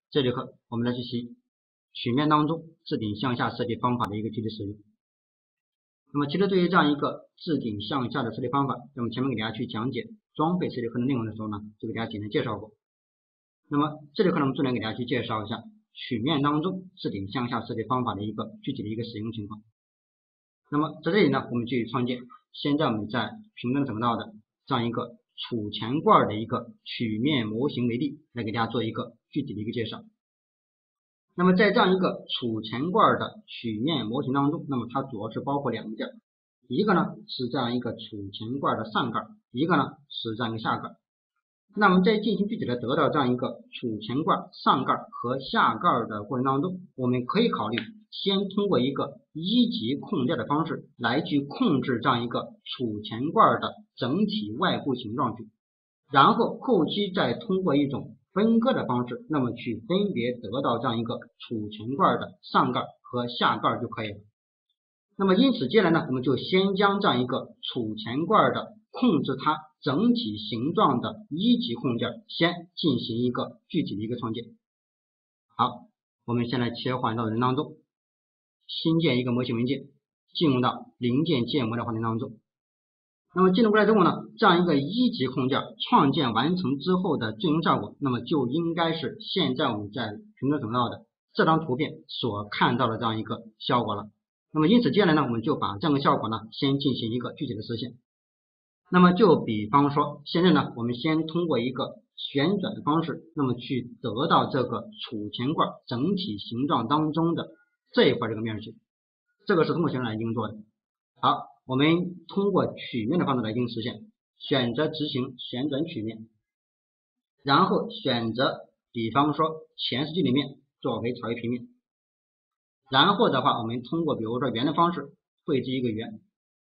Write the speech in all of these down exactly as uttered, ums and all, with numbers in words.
这节课我们来学习曲面当中置顶向下设计方法的一个具体使用。那么其实对于这样一个置顶向下的设计方法，那么前面给大家去讲解装备设计课的内容的时候呢，就给大家简单介绍过。那么这节课呢，我们重点给大家去介绍一下曲面当中置顶向下设计方法的一个具体的一个使用情况。那么在这里呢，我们去创建现在我们在屏幕上整到的这样一个储钱罐的一个曲面模型为例，来给大家做一个具体的一个介绍。那么在这样一个储钱罐的曲面模型当中，那么它主要是包括两件，一个呢是这样一个储钱罐的上盖，一个呢是这样一个下盖。那么在进行具体的得到这样一个储钱罐上盖和下盖的过程当中，我们可以考虑先通过一个一级控件的方式来去控制这样一个储钱罐的整体外部形状去，然后后期再通过一种分割的方式，那么去分别得到这样一个储钱罐的上盖和下盖就可以了。那么因此接下来呢，我们就先将这样一个储钱罐的控制它整体形状的一级控件先进行一个具体的一个创建。好，我们先来切换到人当中，新建一个模型文件，进入到零件建模的环境当中。那么进入过来之后呢，这样一个一级控件创建完成之后的最终效果，那么就应该是现在我们在屏幕上整到的这张图片所看到的这样一个效果了。那么因此接下来呢，我们就把这样的效果呢先进行一个具体的实现。那么就比方说现在呢，我们先通过一个旋转的方式，那么去得到这个储钱罐整体形状当中的这一块这个面积，这个是通过旋转来进行做的。好，我们通过曲面的方式来进行实现，选择执行旋转曲面，然后选择比方说前视距离面作为草页平面，然后的话我们通过比如说圆的方式绘制一个圆。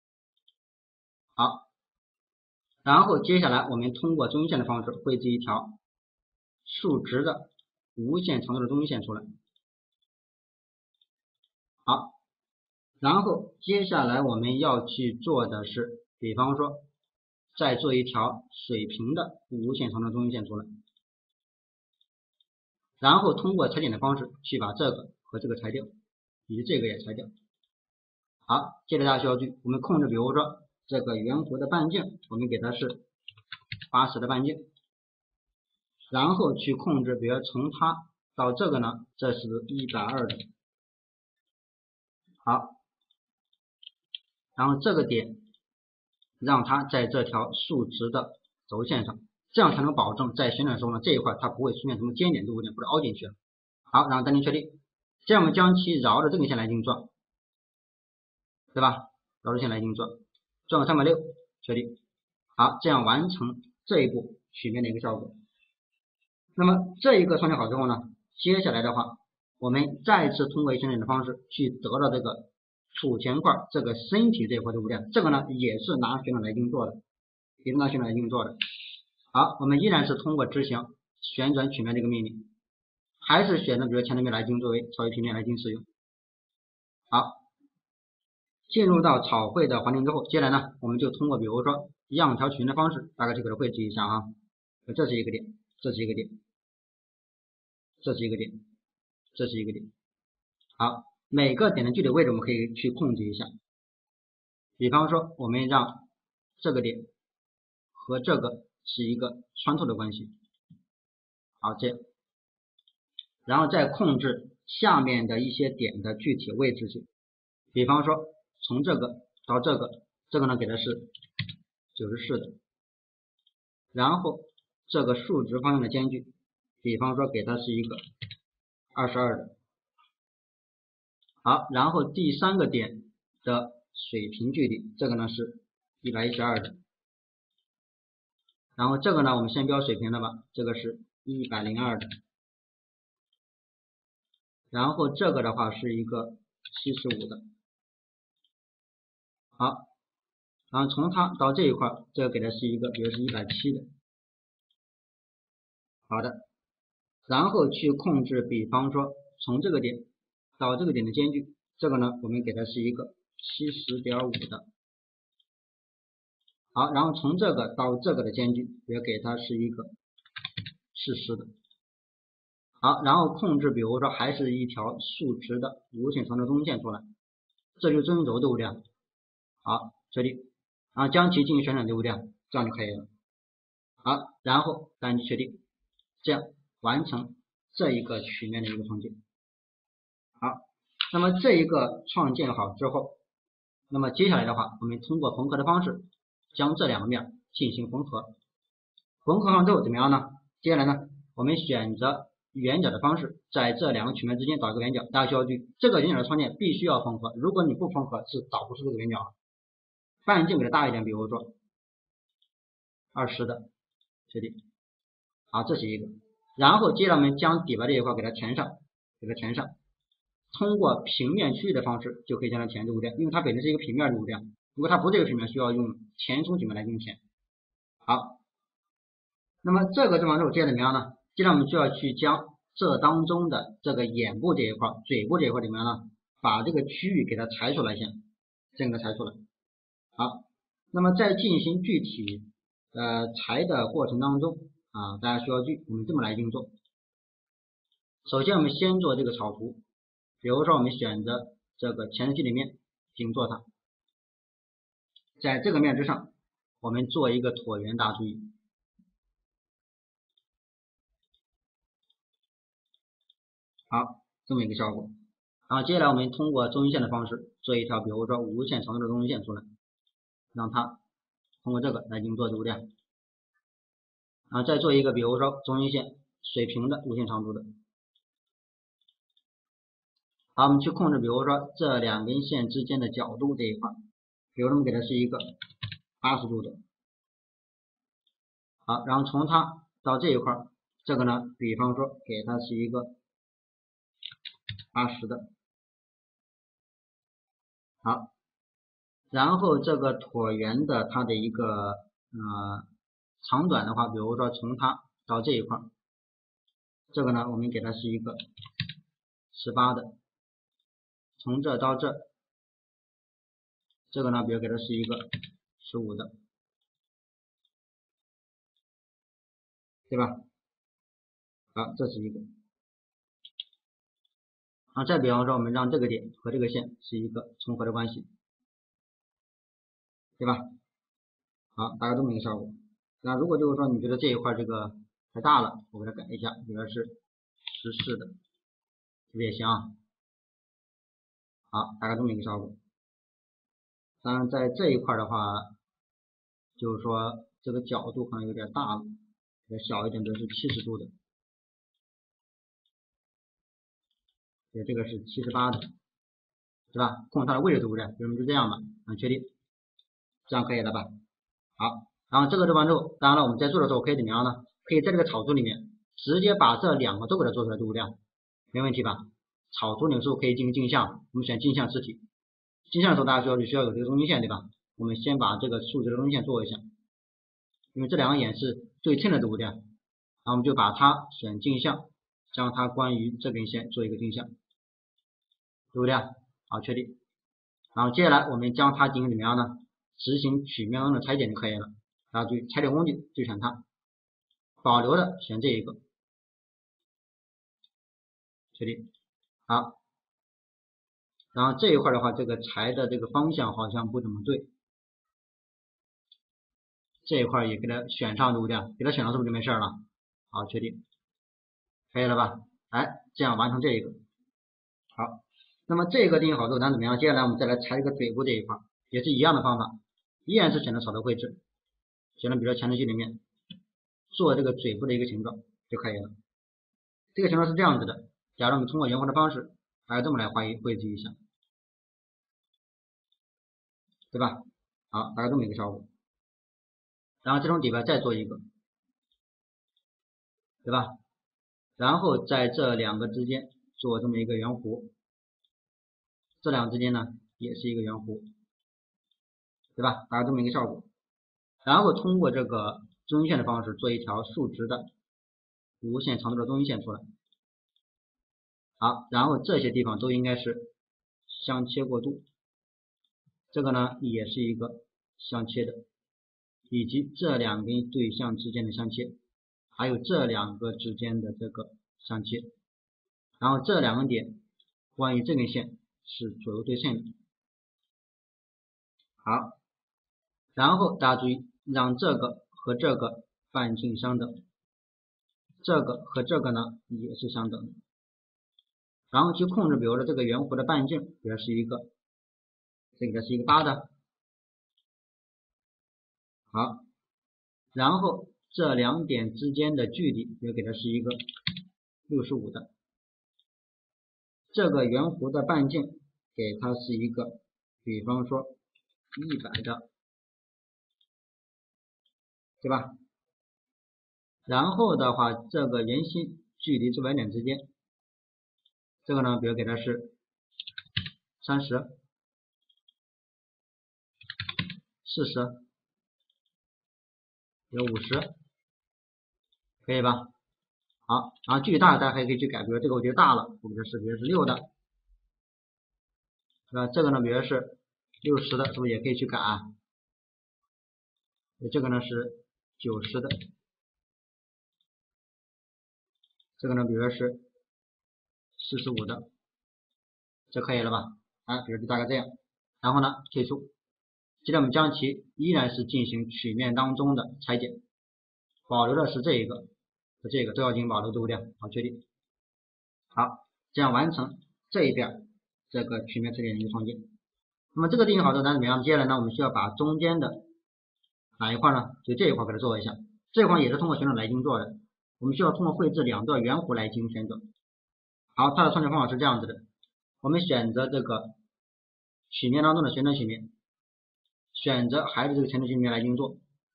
好，然后接下来我们通过中线的方式绘制一条竖直的无限长度的中线出来。好，然后接下来我们要去做的是比方说再做一条水平的无限长的中线出来，然后通过裁剪的方式去把这个和这个裁掉，以及这个也裁掉。好，接着大家需要注意，我们控制比如说这个圆弧的半径，我们给它是八十的半径，然后去控制比如从它到这个呢，这是一百二的。好，然后这个点让它在这条竖直的轴线上，这样才能保证在旋转的时候呢，这一块它不会出现什么尖点的物件或者凹进去了。好，然后单击确定，这样我们将其绕着这根线来进行转，对吧？绕着线来进行转，转个三百六，确定。好，这样完成这一步曲面的一个效果。那么这一个创建好之后呢，接下来的话，我们再次通过旋转的方式去得到这个储钱罐这个身体这一块的物件，这个呢也是拿旋转来进行做的，也是拿旋转来进行做的。好，我们依然是通过执行旋转曲面这个命令，还是选择比如前端面来进行作为草页平面来进行使用。好，进入到草绘的环境之后，接下来呢，我们就通过比如说样条曲面的方式，大概这个绘制一下啊，这是一个点，这是一个点，这是一个点，这是一个点。好，每个点的具体位置我们可以去控制一下，比方说我们让这个点和这个是一个穿透的关系。好，这样，然后再控制下面的一些点的具体位置去，比方说从这个到这个，这个呢给的是九十四的，然后这个竖直方向的间距，比方说给它是一个二十二的。好，然后第三个点的水平距离，这个呢是一百一十二的，然后这个呢我们先标水平的吧，这个是一百零二的，然后这个的话是一个七十五的。好，然后从它到这一块，这个给的是一个比如是一百七的。好的，然后去控制比方说从这个点到这个点的间距，这个呢我们给它是一个七十点五的。好，然后从这个到这个的间距也给它是一个四十的。 好，然后控制，比如说还是一条竖直的无限长的中线出来，这就是中心轴，对不对？好，确定，然后将其进行旋转，对不对？这样就可以了。好，然后单击确定，这样完成这一个曲面的一个创建。好，那么这一个创建好之后，那么接下来的话，我们通过缝合的方式将这两个面进行缝合。缝合完之后怎么样呢？接下来呢，我们选择圆角的方式，在这两个曲面之间找一个圆角。大家需要注意，这个圆角的创建必须要缝合，如果你不缝合是找不出这个圆角。半径给它大一点，比如说二十的，确定。好，这是一个。然后接着我们将底白这一块给它填上，给它填上。通过平面区域的方式就可以将它填，对不对？因为它本身是一个平面，对不对？如果它不是一个平面，需要用填充曲面来进行填。好，那么这个地方之后，接着怎么样呢？接着我们就要去将这当中的这个眼部这一块、嘴部这一块怎么样呢？把这个区域给它裁出来先，整个裁出来。好，那么在进行具体呃裁的过程当中啊，大家需要注意，我们这么来运作。首先我们先做这个草图，比如说我们选择这个前期里面平做它，在这个面之上我们做一个椭圆，大家注意。好，这么一个效果。然后接下来我们通过中心线的方式做一条，比如说无限长度的中心线出来，让它通过这个来运作，对不对？然后再做一个，比如说中心线水平的无限长度的。好，我们去控制，比如说这两根线之间的角度这一块，比如说我们给它是一个八十度的。好，然后从它到这一块，这个呢，比方说给它是一个八十的。好，然后这个椭圆的它的一个呃长短的话，比如说从它到这一块，这个呢我们给它是一个十八的，从这到这，这个呢比如给它是一个十五的，对吧？好，这是一个。啊，再比方说我们让这个点和这个线是一个重合的关系，对吧？好，大概这么一个效果。那如果就是说你觉得这一块这个太大了，我给它改一下，比如是十四的，这个也行啊。好，大概这么一个效果。当然在这一块的话，就是说这个角度可能有点大了，给它小一点，比如是七十度的。对，这个是七十八的，对吧？控制它的位置，对不对？就这么就这样吧，嗯，确定，这样可以了吧？好，然后这个做完之后，当然了，我们在做的时候可以怎么样呢？可以在这个草图里面直接把这两个都给它做出来，对不对？没问题吧？草图有时候可以进行镜像，我们选镜像实体。镜像的时候，大家需要需要有这个中心线，对吧？我们先把这个竖直的中心线做一下，因为这两个眼是对称的，对不对？然后我们就把它选镜像，将它关于这根线做一个镜像，对不对？好，确定。然后接下来我们将它进行怎么样呢？执行曲面中的裁剪就可以了。然后就裁剪工具就选它，保留的选这一个，确定。好，然后这一块的话，这个裁的这个方向好像不怎么对，这一块也给它选上，对不对？给它选上是不是就没事了？好，确定，可以了吧？哎，这样完成这一个。好，那么这个定义好之后，咱怎么样？接下来我们再来裁这个嘴部这一块，也是一样的方法，依然是选择草图绘制，选择比如说前置区里面做这个嘴部的一个形状就可以了。这个形状是这样子的，假如我们通过圆弧的方式，来这么来画一绘制一下，对吧？好，大概这么一个效果。然后这种底白再做一个，对吧？然后在这两个之间做这么一个圆弧，这两个之间呢也是一个圆弧，对吧？大概这么一个效果。然后通过这个中心线的方式做一条竖直的无限长度的中心线出来。好，然后这些地方都应该是相切过度，这个呢也是一个相切的，以及这两根对象之间的相切，还有这两个之间的这个相切，然后这两个点关于这根线是左右对称的。好，然后大家注意，让这个和这个半径相等，这个和这个呢也是相等的。然后去控制，比如说这个圆弧的半径，比如是一个，这个是一个八的。好，然后这两点之间的距离，比如给它是一个六十五的。这个圆弧的半径给它是一个，比方说一百的，对吧？然后的话，这个圆心距离至 Y 点之间，这个呢，比如给它是三十、四十，有五十，可以吧？好，然后距离大了，大家还可以去改，比如这个我觉得大了，我给它是比如是六的，那这个呢，比如是六十的，是不是也可以去改啊？这个呢是九十的，这个呢，比如说是四十五的，这可以了吧？啊，比如就大概这样。然后呢，退出。接着我们将其依然是进行曲面当中的裁剪，保留的是这一个和这个都要进行保留，对不对？好，确定。好，这样完成这一遍这个曲面词典的一个创建。那么这个定义好之后，那怎么样？接下来呢，我们需要把中间的哪一块呢？就这一块给它做一下。这一块也是通过旋转来进行做的。我们需要通过绘制两个圆弧来进行旋转。好，它的创建方法是这样子的：我们选择这个曲面当中的旋转曲面，选择还是这个前置曲面来进行做。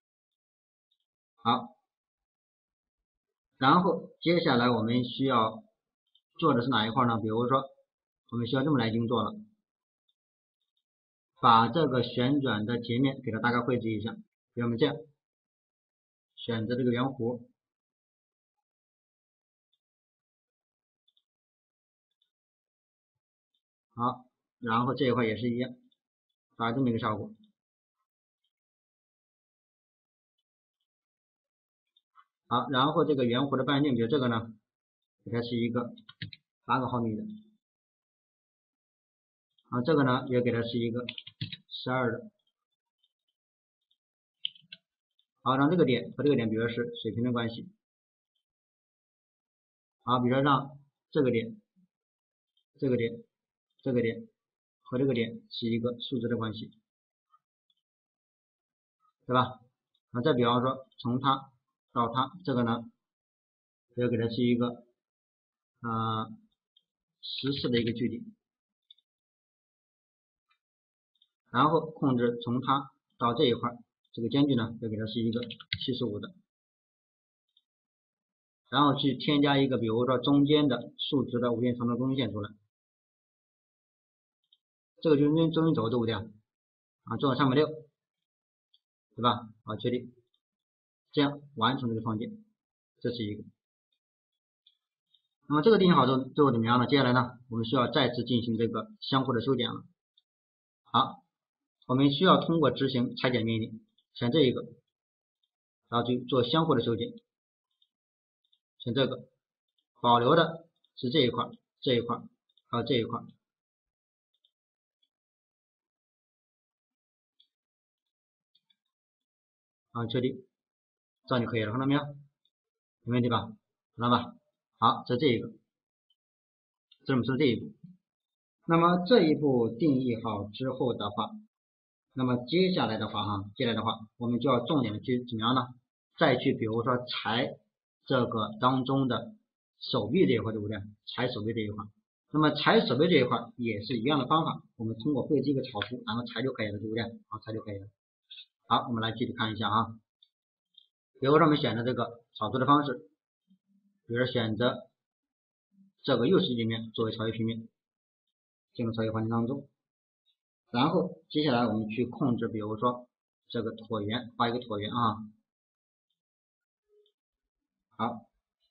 好，然后接下来我们需要做的是哪一块呢？比如说，我们需要这么来进行做了，把这个旋转的截面给它大概绘制一下，比如我们这样，选择这个圆弧。好，然后这一块也是一样，达这么一个效果。好，然后这个圆弧的半径，比如这个呢，给它是一个八个毫米的。好，这个呢也给它是一个十二的。好，让这个点和这个点，比如是水平的关系。好，比如说让这个点、这个点、这个点和这个点是一个数值的关系，对吧？那再比方说从它到它，这个呢，要给它是一个呃十次的一个距离，然后控制从它到这一块，这个间距呢，要给它是一个七十五的。然后去添加一个，比如说中间的数值的无限长的中心线出来，这个就是中中心轴，对不对啊？啊，做到三百六，对吧？好，确定，这样完成这个创建，这是一个。那么这个定义好之后，最后怎么样呢？接下来呢，我们需要再次进行这个相互的修剪了。好，我们需要通过执行裁剪命令，选这一个，然后去做相互的修剪，选这个，保留的是这一块、这一块还有这一块。啊，确定，这样就可以了，看到没有？没问题吧？知道吧？好，这这一个，这是我们说的这一步。那么这一步定义好之后的话，那么接下来的话哈，接下来的话，我们就要重点的去怎么样呢？再去比如说裁这个当中的手臂这一块，对不对？裁手臂这一块。那么裁手臂这一块也是一样的方法，我们通过绘制一个草图，然后裁就可以了，对不对？好，裁就可以了。好，我们来具体看一下啊。比如说我们选择这个草图的方式，比如说选择这个右视界面作为草图平面，进入草图环境当中。然后接下来我们去控制，比如说这个椭圆，画一个椭圆啊。好，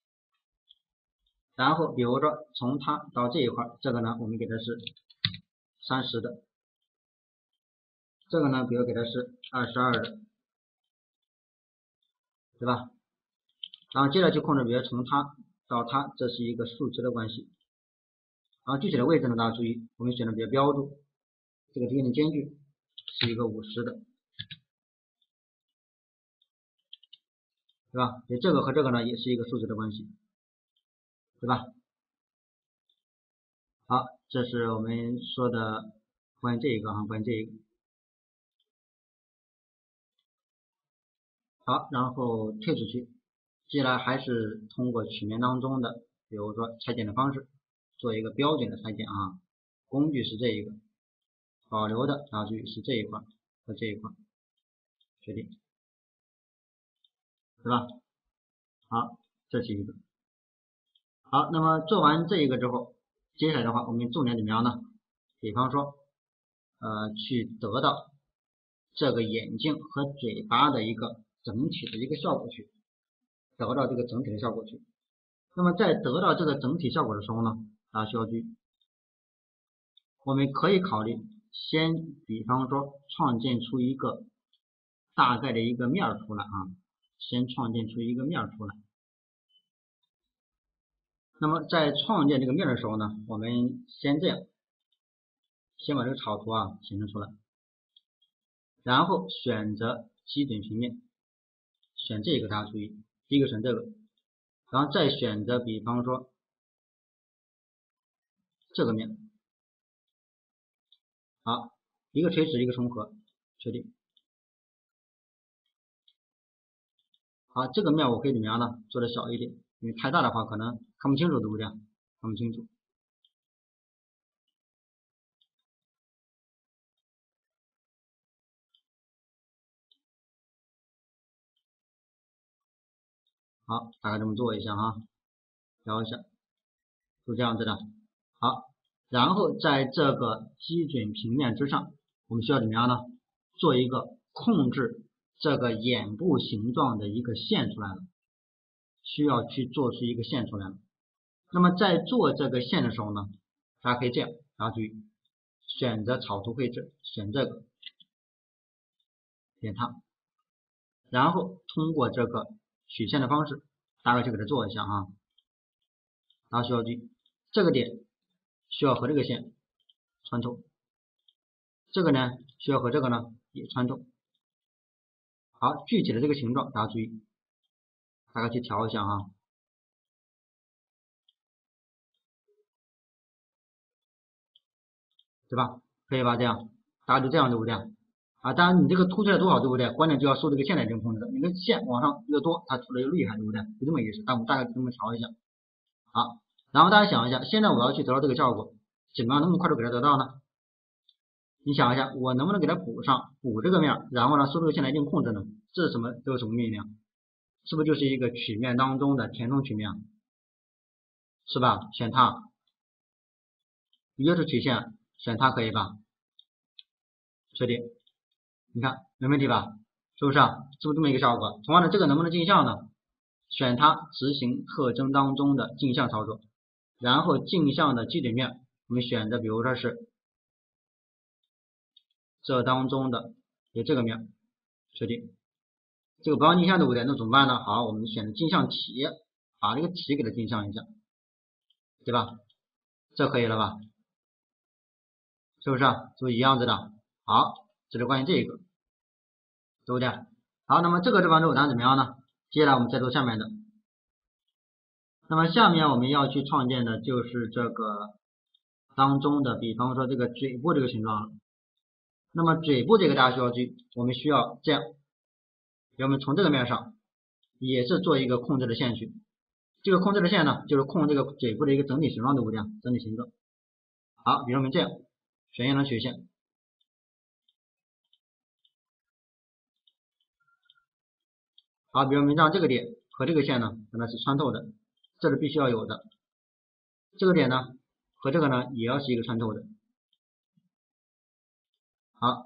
然后比如说从它到这一块，这个呢我们给它是三十的，这个呢比如给它是二十二的，对吧？然后接着去控制，比如从它到它，这是一个数值的关系。然后具体的位置呢，大家注意，我们选的比较标注，这个边的间距是一个五十的，对吧？所以这个和这个呢也是一个数值的关系，对吧？好，这是我们说的关于这一个啊，关于这一个。好，然后退出去，接下来还是通过曲面当中的，比如说裁剪的方式，做一个标准的裁剪啊。工具是这一个，保留的大注意是这一块和这一块，确定，对吧？好，这是一个。好，那么做完这一个之后，接下来的话，我们重点怎么样呢？比方说，呃，去得到这个眼睛和嘴巴的一个整体的一个效果去，得到这个整体的效果去。那么在得到这个整体效果的时候呢，大家需要注意，我们可以考虑先比方说创建出一个大概的一个面出来啊，先创建出一个面出来。那么在创建这个面的时候呢，我们先这样，先把这个草图啊形成出来，然后选择基准平面，选这个大家注意，第一个选这个，然后再选择比方说这个面，好，一个垂直一个重合，确定。好，这个面我可以怎么样呢？做的小一点，因为太大的话可能看不清楚，对不对？看不清楚。好，大概这么做一下哈，调一下，就这样子的。好，然后在这个基准平面之上，我们需要怎么样呢？做一个控制这个眼部形状的一个线出来了，需要去做出一个线出来了。那么在做这个线的时候呢，大家可以这样，大家注意，选择草图配置，选这个，点它，然后通过这个曲线的方式，大概去给它做一下啊。大家需要注意，这个点需要和这个线穿透，这个呢需要和这个呢也穿透。好，具体的这个形状大家注意，大概去调一下啊，对吧？可以吧？这样，大家就这样对不对？啊，当然你这个凸出来多少对不对？关键就要受这个线来这个控制，你的线往上越多，它出的越厉害，对不对？就这么意思。但我们大概就这么调一下。好，然后大家想一下，现在我要去得到这个效果，怎么样能够快速给它得到呢？你想一下，我能不能给它补上，补这个面，然后呢，受这个线来进行控制呢？这是什么？这是什么命令？是不是就是一个曲面当中的填充曲面？是吧？选它，约束曲线，选它可以吧？确定。你看没问题吧？是不是啊？是不是这么一个效果？同样的，这个能不能镜像呢？选它，执行特征当中的镜像操作，然后镜像的基准面，我们选择比如说是这当中的有这个面，确定。这个不要镜像对不对？那怎么办呢？好，我们选择镜像体，把这个体给它镜像一下，对吧？这可以了吧？是不是？是不是一样子的？好，这是关于这一个，对不对？好，那么这个地方之后咱怎么样呢？接下来我们再做下面的。那么下面我们要去创建的就是这个当中的，比方说这个嘴部这个形状了。那么嘴部这个大家需要注意，我们需要这样，我们从这个面上也是做一个控制的线去。这个控制的线呢，就是控这个嘴部的一个整体形状，对不对？整体形状。好，比如我们这样选一条曲线。好，比如我们让这个点和这个线呢，跟它是穿透的，这是必须要有的。这个点呢和这个呢也要是一个穿透的。好，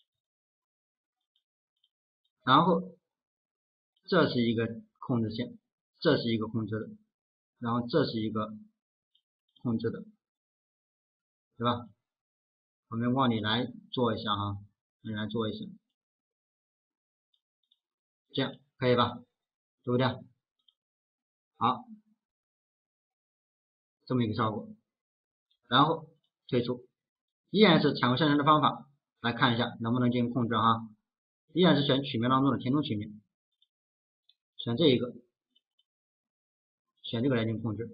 然后这是一个控制线，这是一个控制的，然后这是一个控制的，对吧？我们往里来做一下啊，你来做一下，这样可以吧？对不对？好， 这么一个效果，然后退出，依然是采用生成的方法来看一下能不能进行控制哈，依然是选曲面当中的填充曲面，选这一个，选这个来进行控制。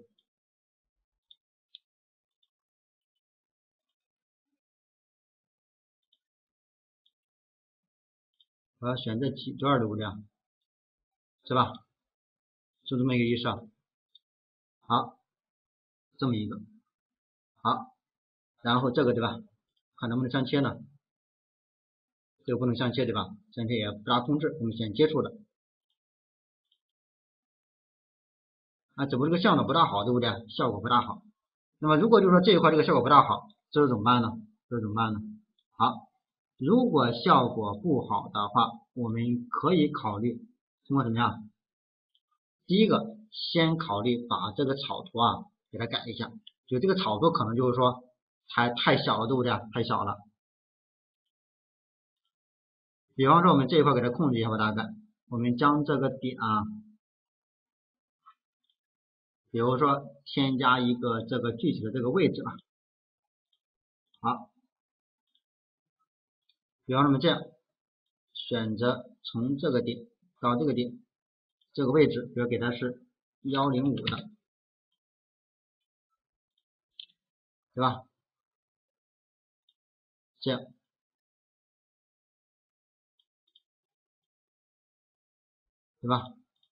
我要选这几段对不对？是吧？就这么一个意思啊。好，这么一个，好，然后这个对吧？看能不能相切呢？这个不能相切对吧？相切也不大控制，我们选接触的。啊，只不过这个向的不大好，对不对？效果不大好。那么如果就是说这一块这个效果不大好，这是怎么办呢？这是怎么办呢？好，如果效果不好的话，我们可以考虑通过怎么样？第一个，先考虑把这个草图啊给它改一下，就这个草图可能就是说还太小了，对不对？太小了。比方说我们这一块给它控制一下吧，大概我们将这个点啊，比如说添加一个这个具体的这个位置啊，好，比方说我们这样选择从这个点到这个点这个位置，比如给它是一零五的，对吧？这样，对吧？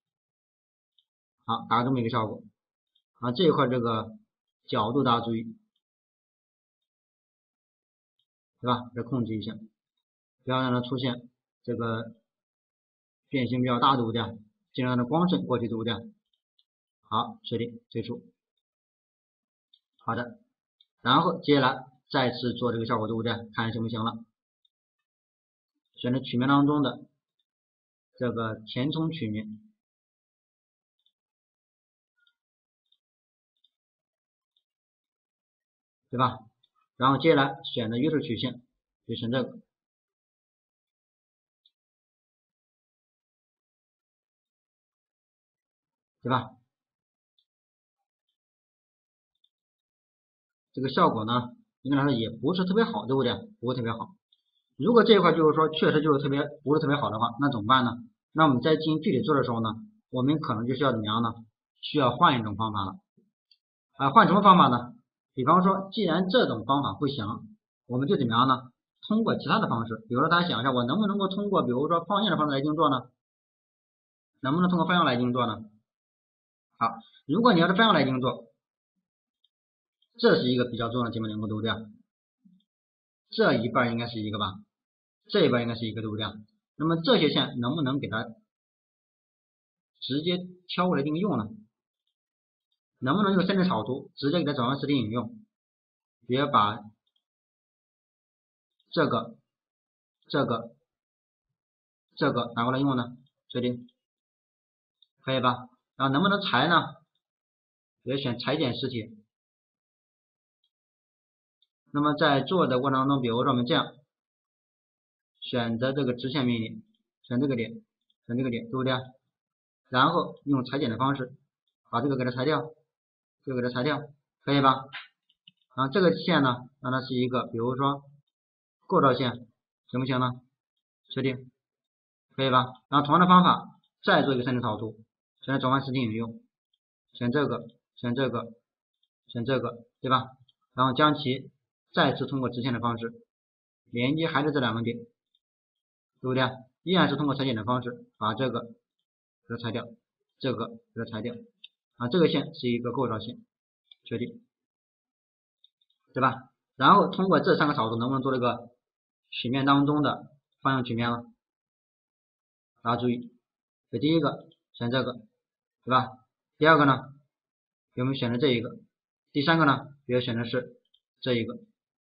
好，达到这么一个效果。啊，这一块这个角度大家注意，对吧？再控制一下，不要让它出现这个变形比较大，对不对？尽量让它光线过去，对不对？好，确定退出。好的，然后接下来再次做这个效果，对不对？看行不行了？选择曲面当中的这个填充曲面，对吧？然后接下来选择约束曲线，就选这个，对吧？这个效果呢，应该来说也不是特别好，对不对？不会特别好。如果这一块就是说确实就是特别不是特别好的话，那怎么办呢？那我们在进行具体做的时候呢，我们可能就需要怎么样呢？需要换一种方法了。啊，换什么方法呢？比方说，既然这种方法不行，我们就怎么样呢？通过其他的方式，比如说大家想一下，我能不能够通过比如说放映的方式来进行做呢？能不能通过放映来进行做呢？好，如果你要是放映来进行做，这是一个比较重要的基本结构，对不对？这一半应该是一个吧，这一半应该是一个，对不对？那么这些线能不能给它直接挑过来进行用呢？能不能用生成草图直接给它转换实体引用？比如把这个、这个、这个拿过来用呢？确定，可以吧？然后能不能裁呢？也选裁剪实体。那么在做的过程当中，比如说我们这样选择这个直线命令，选这个点，选这个点，对不对？然后用裁剪的方式把这个给它裁掉，这个给它裁掉，可以吧？然后这个线呢，让它是一个，比如说构造线，行不行呢？确定，可以吧？然后同样的方法再做一个生成草图，选择转换实体引用，选这个，选这个，选这个，对吧？然后将其再次通过直线的方式连接还是这两个点，对不对？依然是通过裁剪的方式把这个给它裁掉，这个给它裁掉，啊，这个线是一个构造线，确定，对吧？然后通过这三个草图能不能做这个曲面当中的方向曲面了？大家注意，这第一个选这个，对吧？第二个呢，有没有选择这一个？第三个呢，比如选的是这一个，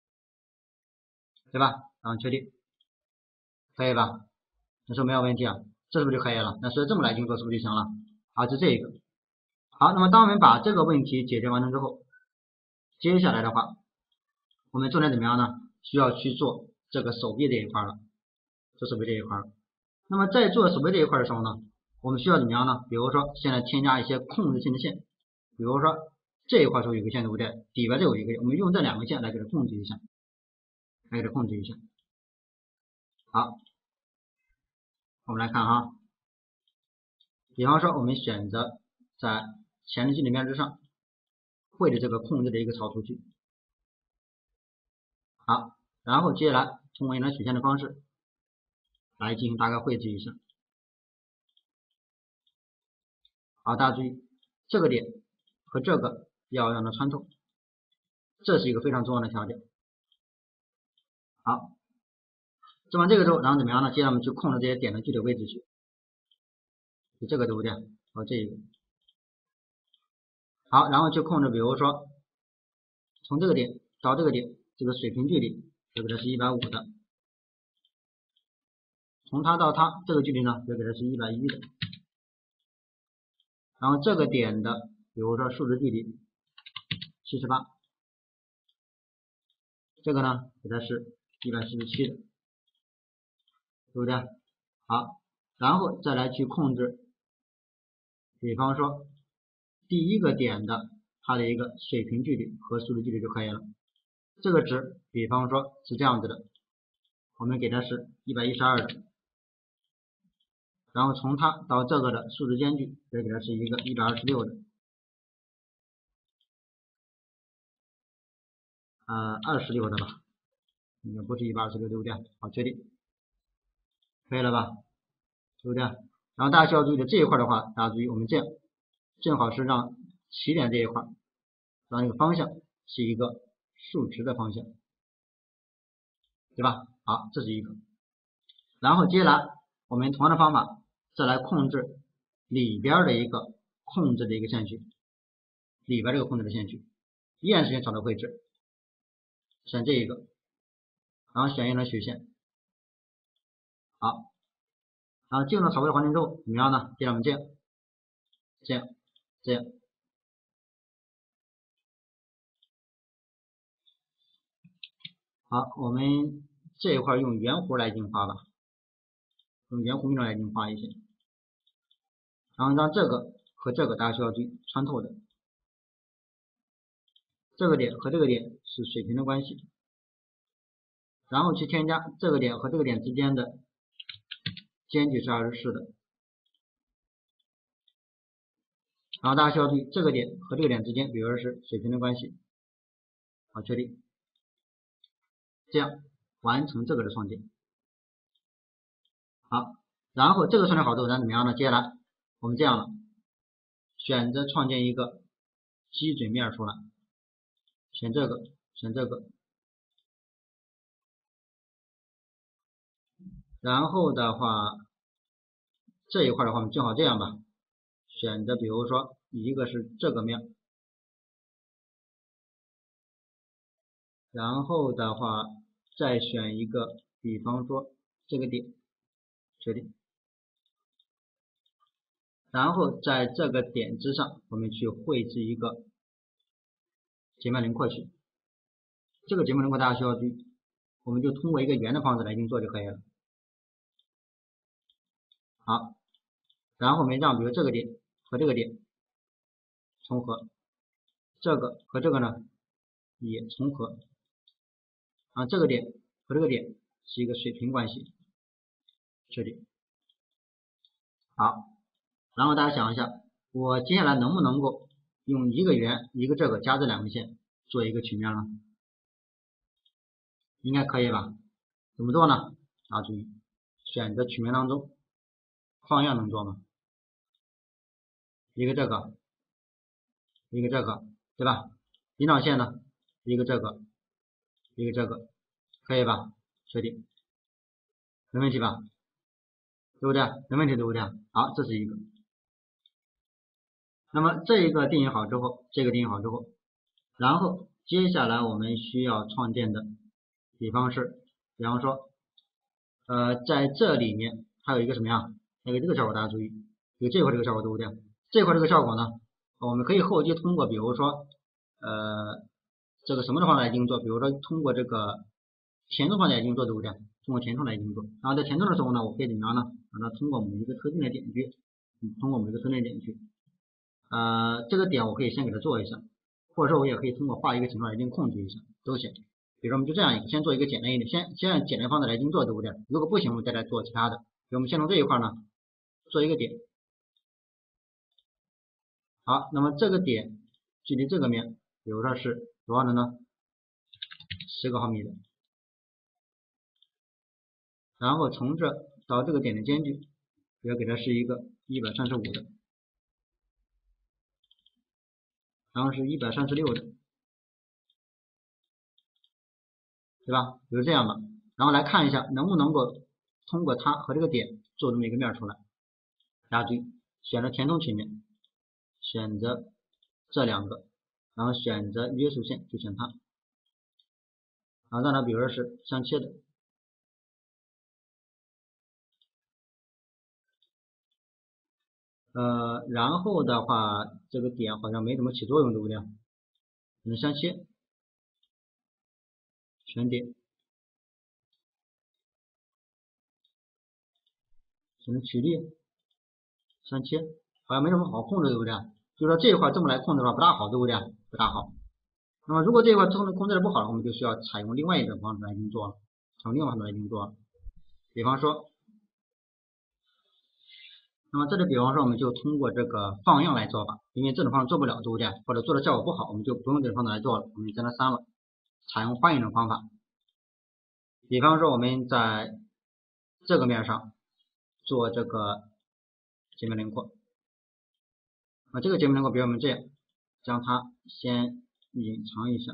对吧？然后确定，可以吧？那说没有问题啊，这是不是就可以了？那所以这么来运作是不是就行了？好，就这一个。好，那么当我们把这个问题解决完成之后，接下来的话，我们重点怎么样呢？需要去做这个手臂这一块了，做手臂这一块。那么在做手臂这一块的时候呢，我们需要怎么样呢？比如说现在添加一些控制性的线，比如说这一块是有一个线对不对？底边这有一个线，我们用这两个线来给它控制一下，来给它控制一下。好，我们来看哈，比方说我们选择在前置基底面之上绘的这个控制的一个草图去。好，然后接下来通过一张曲线的方式来进行大概绘制一下。好，大家注意，这个点和这个要让它穿透，这是一个非常重要的条件。好，做完这个之后，然后怎么样呢？接着我们去控制这些点的具体位置去，就这个对不对？和这一个。好，然后去控制，比如说从这个点到这个点，这个水平距离，就给它是一百五的；从它到它这个距离呢，就给它是一百一的。然后这个点的，比如说数值距离七十八，这个呢给它是一百四十七的，对不对？好，然后再来去控制，比方说第一个点的它的一个水平距离和数值距离就可以了。这个值，比方说是这样子的，我们给它是一百一十二的。然后从它到这个的数值间距，再给它是一个一百二十六的，呃，二十六的吧，应该不是一百二十六，对不对？好，确定，可以了吧？对不对？然后大家需要注意的这一块的话，大家注意，我们这样正好是让起点这一块，让这个方向是一个竖直的方向，对吧？好，这是一个。然后接下来我们同样的方法。再来控制里边的一个控制的一个线区，里边这个控制的线区，依然是选草图绘制，选这一个，然后选一张曲线，好，然后进入到草绘的环境之后，怎么样呢？接着我们这样，这样，这样，好，我们这一块用圆弧来进行画吧，用圆弧面来进行画一些。然后让这个和这个大家需要注意穿透的，这个点和这个点是水平的关系，然后去添加这个点和这个点之间的间距是二十四的，然后大家需要注意这个点和这个点之间，比如说是水平的关系，好，确定，这样完成这个的创建。好，然后这个创建好之后，咱怎么样呢？接下来我们这样了，选择创建一个基准面出来，选这个，选这个，然后的话，这一块的话，我们正好这样吧，选择比如说一个是这个面，然后的话再选一个，比方说这个点，确定。然后在这个点之上，我们去绘制一个截面轮廓去。这个截面轮廓大家需要注意，我们就通过一个圆的方式来运作就可以了。好，然后我们让比如这个点和这个点重合，这个和这个呢也重合，啊，这个点和这个点是一个水平关系，确定。好，然后大家想一下，我接下来能不能够用一个圆一个这个加这两个线做一个曲面呢？应该可以吧？怎么做呢？大家注意，选择曲面当中放样能做吗？一个这个，一个这个，对吧？引导线呢，一个这个，一个这个，可以吧？确定，没问题吧？对不对？没问题，对不对？好，这是一个。那么这一个定义好之后，这个定义好之后，然后接下来我们需要创建的，比方是，比方说，呃，在这里面还有一个什么呀？还有这个效果，大家注意，有这块这个效果，对不对？这块这个效果呢，我们可以后期通过，比如说，呃，这个什么的方式来进行做，比如说通过这个填充方式来进行做，对不对？通过填充来进行做，然后在填充的时候呢，我可以怎么样呢？让它通过某一个特定的点去，通过某一个特定点去，呃，这个点我可以先给它做一下， 或者说我也可以通过画一个形状来进行控制一下，都行。比如说我们就这样一个，先做一个简单一点，先先按简单方式来进行做，对不对？如果不行，我们再来做其他的。比如我们先从这一块呢做一个点，好，那么这个点距离这个面，比如说是多少的呢？十个毫米的，然后从这到这个点的间距，比如给它是一个一百三十五的，然后是一百三十六的，对吧？比如这样的，然后来看一下能不能够通过它和这个点做这么一个面出来。大家注意，选择填充曲面，选择这两个，然后选择约束线，就选它。然后让它比如说是相切的，呃，然后的话，这个点好像没怎么起作用，对不对？只能相切，选点，选择曲率，相切，好像没什么好控制，对不对？就是说这一块这么来控制的话不大好，对不对？不大好。那么如果这一块控制控制的不好，我们就需要采用另外一种方式来进行做了，从另外方式来进行做了。比方说，那么这里比方说我们就通过这个放样来做法，因为这种方式做不了，对不对？或者做的效果不好，我们就不用这种方式来做了，我们将它删了，采用换一种方法。比方说我们在这个面上做这个截面轮廓，啊，这个截面轮廓，比如我们这样，将它先隐藏一下。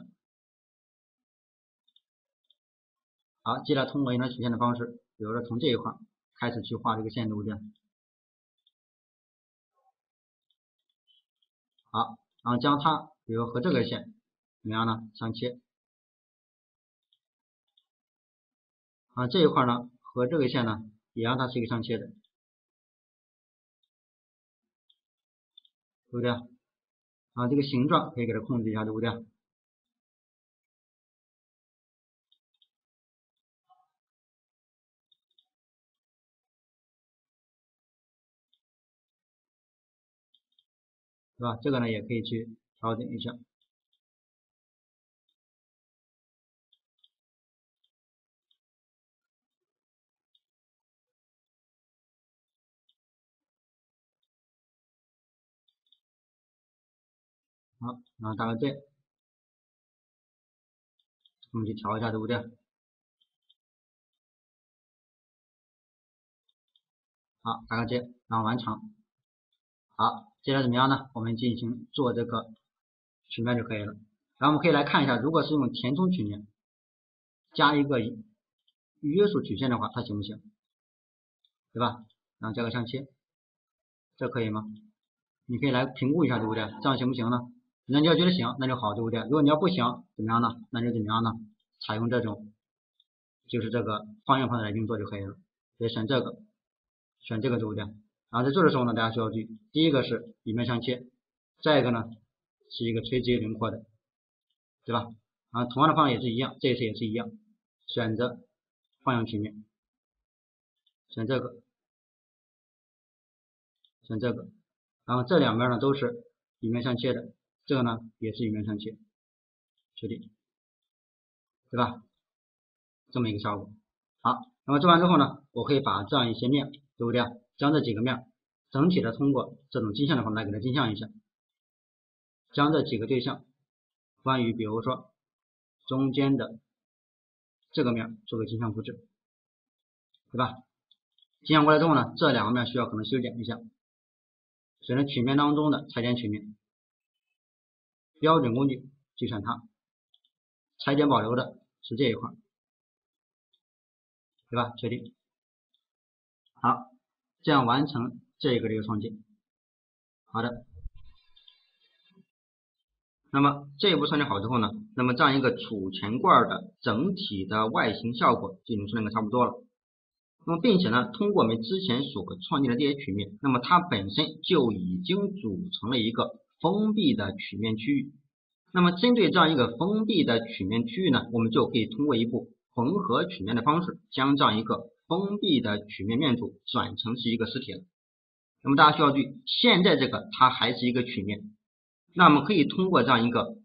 好，接下来通过一条曲线的方式，比如说从这一块开始去画这个线，对不对？好，然后将它，比如和这个线怎么样呢？相切。啊，这一块呢和这个线呢也让它是一个相切的，对不对？啊，这个形状可以给它控制一下，对不对？是吧？这个呢也可以去调整一下。好，然后大概这样，我们去调一下，对不对？好，大概这样，然后完成。好，接下来怎么样呢？我们进行做这个曲面就可以了。然后我们可以来看一下，如果是用填充曲面加一个约束曲线的话，它行不行？对吧？然后加个相切，这可以吗？你可以来评估一下，对不对？这样行不行呢？那你要觉得行，那就好，对不对？如果你要不行，怎么样呢？那就怎么样呢？采用这种就是这个放样方式来运作就可以了。所以选这个，选这个，对不对？然后在做的时候呢，大家需要注意，第一个是里面相切，再一个呢是一个垂直轮廓的，对吧？啊，同样的方法也是一样，这一次也是一样，选择放样曲面，选这个，选这个，然后这两边呢都是里面相切的，这个呢也是里面相切，确定，对吧？这么一个效果。好，那么做完之后呢，我可以把这样一些面，对不对？将这几个面整体的通过这种镜像的方式来给它镜像一下，将这几个对象关于比如说中间的这个面做个镜像复制，对吧？镜像过来之后呢，这两个面需要可能修剪一下，选择曲面当中的裁剪曲面，标准工具就选它，裁剪保留的是这一块，对吧？确定。好，这样完成这个这个创建。好的。那么这一步创建好之后呢，那么这样一个储钱罐的整体的外形效果就已经算个差不多了。那么并且呢，通过我们之前所创建的这些曲面，那么它本身就已经组成了一个封闭的曲面区域。那么针对这样一个封闭的曲面区域呢，我们就可以通过一步混合曲面的方式，将这样一个封闭的曲面面组转成是一个实体了。那么大家需要注意，现在这个它还是一个曲面，那么可以通过这样一个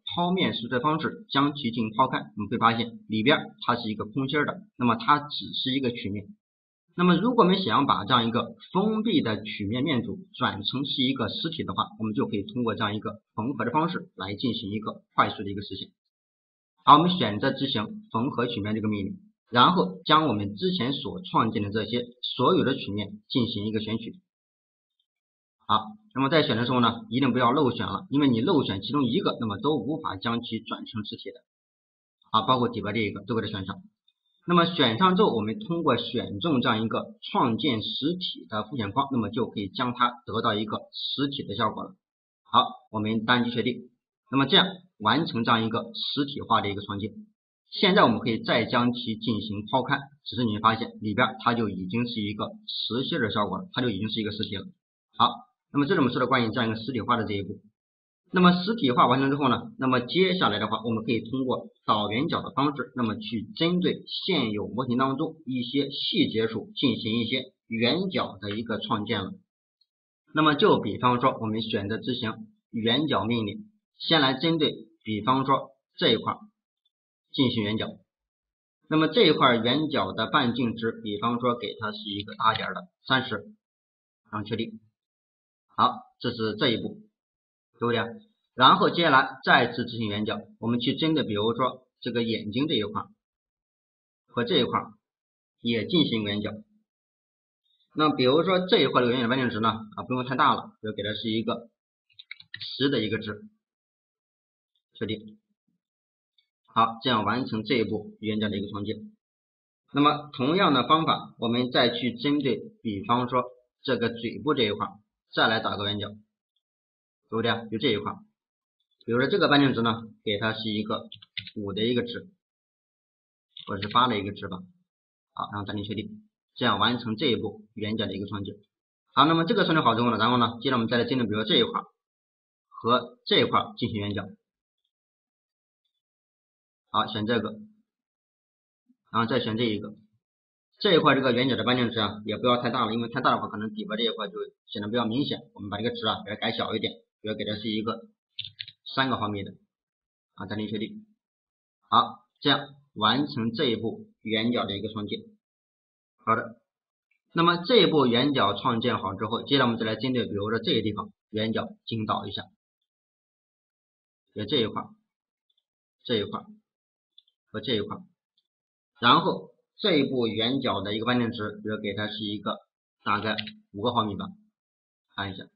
剖面实测方式将其进行剖开，我们会发现里边它是一个空心的，那么它只是一个曲面。那么如果我们想要把这样一个封闭的曲面面组转成是一个实体的话，我们就可以通过这样一个缝合的方式来进行一个快速的一个实现。好，我们选择执行缝合曲面这个命令，然后将我们之前所创建的这些所有的曲面进行一个选取。好，那么在选的时候呢，一定不要漏选了，因为你漏选其中一个，那么都无法将其转成实体的。好，包括底部这一个都给它选上。那么选上之后，我们通过选中这样一个创建实体的复选框，那么就可以将它得到一个实体的效果了。好，我们单击确定。那么这样完成这样一个实体化的一个创建。现在我们可以再将其进行抛开，只是你会发现里边它就已经是一个实心的效果了，它就已经是一个实体了。好，那么这是我们说的关于这样一个实体化的这一步。那么实体化完成之后呢，那么接下来的话，我们可以通过导圆角的方式，那么去针对现有模型当中一些细节处进行一些圆角的一个创建了。那么就比方说，我们选择执行圆角命令，先来针对比方说这一块进行圆角。那么这一块圆角的半径值，比方说给它是一个大点的三十，然后确定。好，这是这一步。对不对？然后接下来再次执行圆角，我们去针对比如说这个眼睛这一块和这一块也进行圆角。那比如说这一块的圆角半径值呢，啊不用太大了，就给它是一个十的一个值，确定。好，这样完成这一步圆角的一个创建。那么同样的方法，我们再去针对比方说这个嘴部这一块再来打个圆角。对不对？就这一块，比如说这个半径值呢，给它是一个五的一个值，或者是八的一个值吧。好，然后暂停确定，这样完成这一步圆角的一个创建。好，那么这个设定好之后呢，然后呢，接着我们再来针对比如说这一块和这一块进行圆角。好，选这个，然后再选这一个。这一块这个圆角的半径值啊，也不要太大了，因为太大的话，可能底部这一块就显得比较明显。我们把这个值啊给它改小一点。比如给它是一个三个毫米的，啊，暂停确定。好，这样完成这一步圆角的一个创建。好的，那么这一步圆角创建好之后，接着我们再来针对比如说这个地方圆角进行导一下，就这一块、这一块和这一块，然后这一步圆角的一个半径值，比如给它是一个大概五个毫米吧，看一下。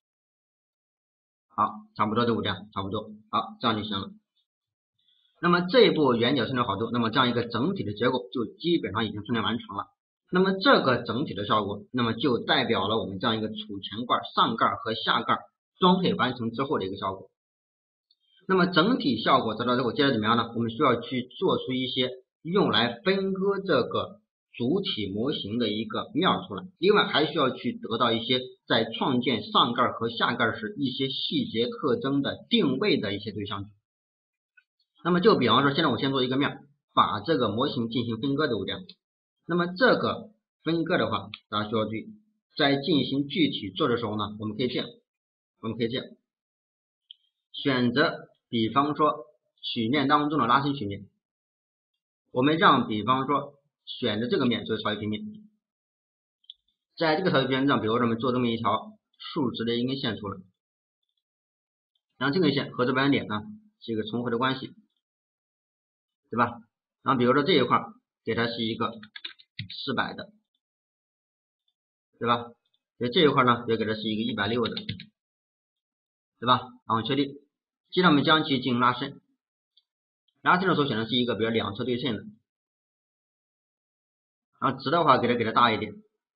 好，差不多对不对？差不多，好，这样就行了。那么这一步圆角生成好之后，那么这样一个整体的结构就基本上已经训练完成了。那么这个整体的效果，那么就代表了我们这样一个储前盖上盖和下盖装配完成之后的一个效果。那么整体效果得到之后，接着怎么样呢？我们需要去做出一些用来分割这个主体模型的一个面出来，另外还需要去得到一些在创建上盖和下盖时一些细节特征的定位的一些对象。那么就比方说，现在我先做一个面，把这个模型进行分割，对不对？那么这个分割的话，大家需要注意，在进行具体做的时候呢，我们可以这样，我们可以这样选择，比方说曲面当中的拉伸曲面，我们让比方说选择这个面就是超级平面，在这个超级平面上，比如说我们做这么一条竖直的一根线出来，然后这根线和这边点呢是一个重合的关系，对吧？然后比如说这一块给它是一个四百的，对吧？所以这一块呢也给它是一个一百六的，对吧？然后确定，接着我们将其进行拉伸，拉伸的时候选的是一个比如两侧对称的，然后直的话给它给它大一点，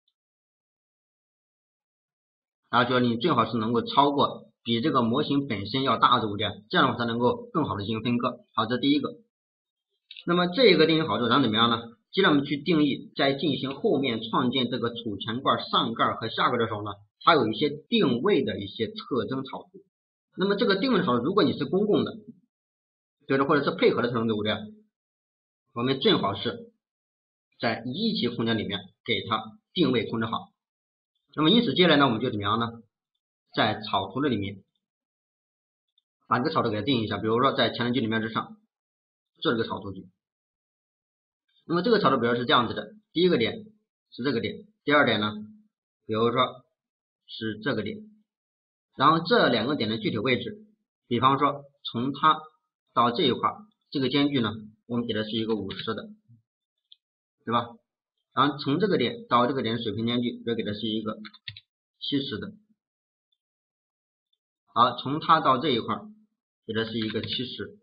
然后就你最好是能够超过比这个模型本身要大，对不对？这样的话才能够更好的进行分割。好，这是第一个。那么这个定义好之后，咱怎么样呢？接着我们去定义，在进行后面创建这个储前盖上盖和下盖的时候呢，它有一些定位的一些特征草图。那么这个定位的时候，如果你是公共的，对的，或者是配合的特征，对不对？我们最好是在一级空间里面给它定位控制好。那么因此接下来呢，我们就怎么样呢？在草图的里面把这个草图给它定一下，比如说在前人句里面之上做这个草图句。那么这个草图比如是这样子的，第一个点是这个点，第二点呢，比如说是这个点，然后这两个点的具体位置，比方说从它到这一块，这个间距呢，我们给的是一个五十的，对吧？然后从这个点到这个点水平间距，这给的是一个七十的。好，从它到这一块给的是一个七十，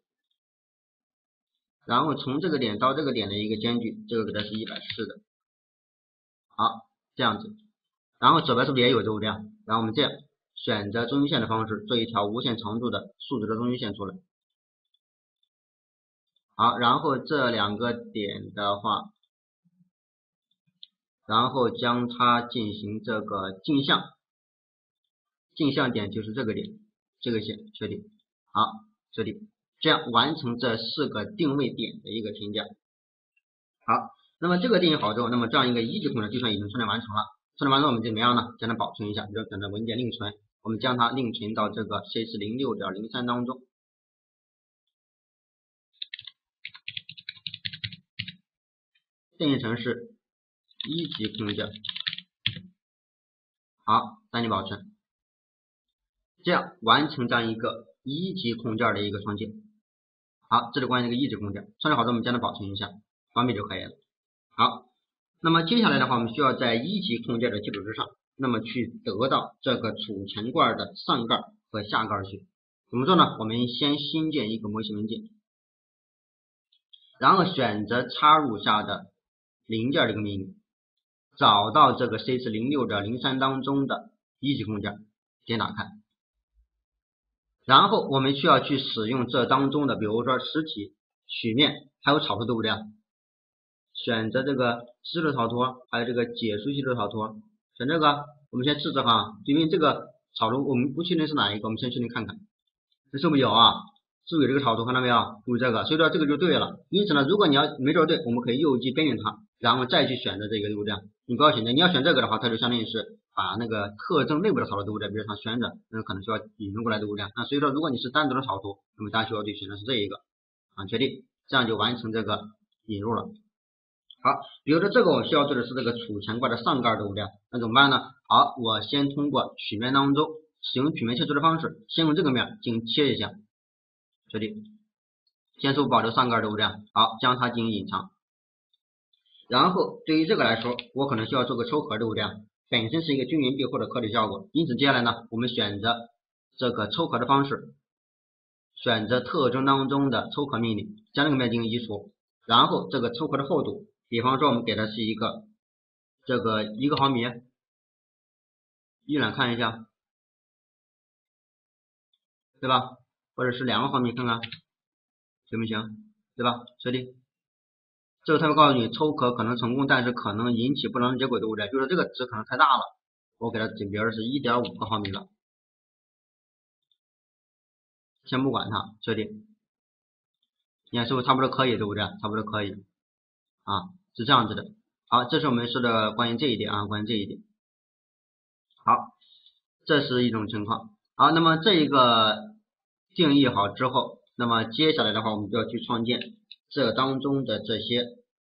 然后从这个点到这个点的一个间距，这个给的是一百四的。好，这样子，然后左边是不是也有，对不对？然后我们这样选择中心线的方式，做一条无限长度的竖直的中心线出来。好，然后这两个点的话，然后将它进行这个镜像，镜像点就是这个点，这个线确定。好，这里这样完成这四个定位点的一个添加。好，那么这个定义好之后，那么这样一个一级空间计算已经顺利完成了。顺利完成我们就怎么样呢？将它保存一下，比如选择文件另存，我们将它另存到这个 C 四零六点零三 当中。定义成是一级空间。好，单击保存，这样完成这样一个一级空间的一个创建。好，这是关于这个一级空间，创建好之后我们将它保存一下，关闭就可以了。好，那么接下来的话，我们需要在一级空间的基础之上，那么去得到这个储存罐的上盖和下盖去。怎么做呢？我们先新建一个模型文件，然后选择插入下的零件这个命令，找到这个 C 四零六点零三 当中的一级空间，点打开。然后我们需要去使用这当中的，比如说实体、曲面还有草图，对不对？选择这个湿的草图，还有这个解熟悉的草图，选这个，我们先试试哈，因为这个草图我们不确定是哪一个，我们先确定看看，这是不是有啊？是不是有这个草图？看到没有？有这个，所以说这个就对了。因此呢，如果你要没准对，我们可以右击边缘它，然后再去选择这个，对不对？你不要选择，你要选这个的话，它就相当于是把那个特征内部的草图，对不对？比如它旋着，那可能需要引入过来，对不对？那所以说，如果你是单独的草图，那么大家需要去选择是这一个啊，确定，这样就完成这个引入了。好，比如说这个我需要做的是这个储存罐的上盖，对不对？那怎么办呢？好，我先通过曲面当中使用曲面切除的方式，先用这个面进行切一下，确定，先手保留上盖，对不对？好，将它进行隐藏。然后对于这个来说，我可能需要做个抽壳，对不对？本身是一个均匀闭或者颗粒效果，因此接下来呢，我们选择这个抽壳的方式，选择特征当中的抽壳命令，将这个面进行移除，然后这个抽壳的厚度，比方说我们给的是一个这个一个毫米，预览看一下，对吧？或者是两个毫米看看行不行？对吧？确定。这个他会告诉你抽壳可能成功，但是可能引起不良结果，对不对？就是这个值可能太大了，我给它比如是 一点五个毫米了，先不管它，确定。你看是不是差不多可以，对不对？差不多可以啊，是这样子的。好，这是我们说的关于这一点啊，关于这一点。好，这是一种情况。好，那么这一个定义好之后，那么接下来的话，我们就要去创建这当中的这些